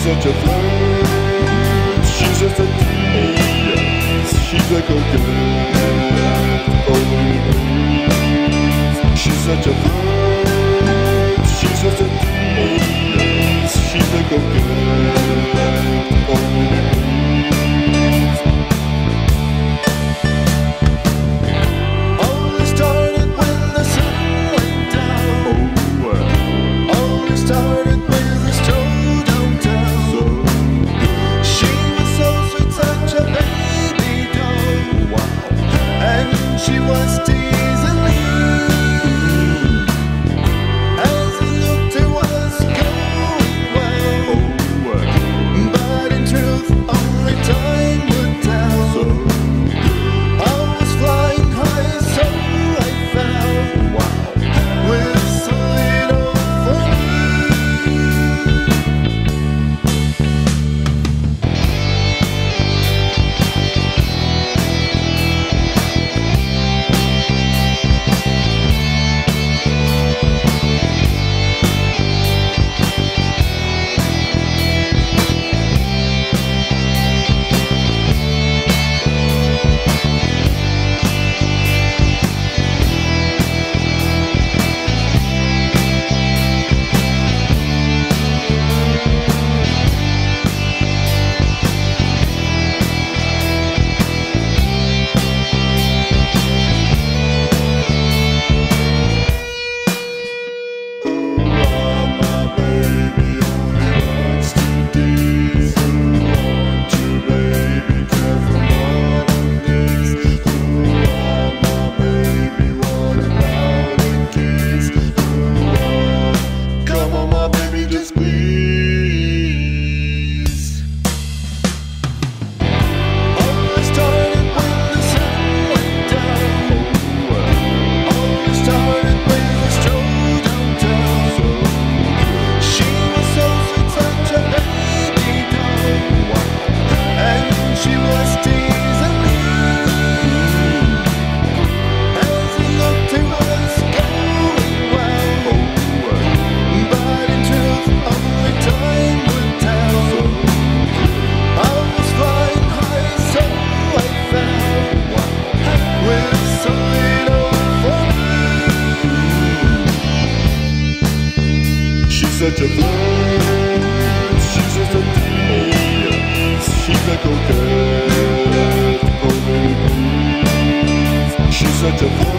such a flirt. She's just a tease. She's a coquette. Oh, she's such a flirt. She's just a tease. She's a coquette. Oh, she was teasing me as it looked it was going well, but in truth only time would tell. I was flying high, so I fell with so little for such a flirt. She's just a tease. She's a coquette. Oh, she's such a flirt.